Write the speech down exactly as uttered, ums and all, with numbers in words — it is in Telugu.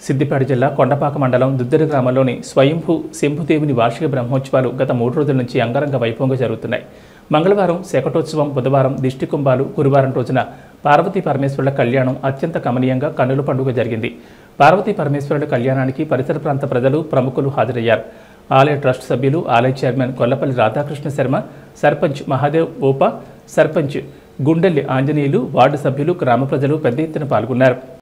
సిద్దిపేట జిల్లా కొండపాక మండలం దుద్దెర గ్రామంలోని స్వయంభూ శంభుదేవుని వార్షిక బ్రహ్మోత్సవాలు గత మూడు రోజుల నుంచి అంగరంగ వైభవంగా జరుగుతున్నాయి. మంగళవారం శకటోత్సవం, బుధవారం దిష్టి కుంభాలు, గురువారం రోజున పార్వతీ పరమేశ్వరుల కళ్యాణం అత్యంత కమనీయంగా కన్నుల పండుగ జరిగింది. పార్వతీ పరమేశ్వరుల కళ్యాణానికి పరిసర ప్రాంత ప్రజలు, ప్రముఖులు హాజరయ్యారు. ఆలయ ట్రస్ట్ సభ్యులు, ఆలయ చైర్మన్ కొల్లపల్లి రాధాకృష్ణ శర్మ, సర్పంచ్ మహాదేవ్ ఓపా, సర్పంచ్ గుండెల్లి ఆంజనేయులు, వార్డు సభ్యులు, గ్రామ ప్రజలు పెద్ద ఎత్తున పాల్గొన్నారు.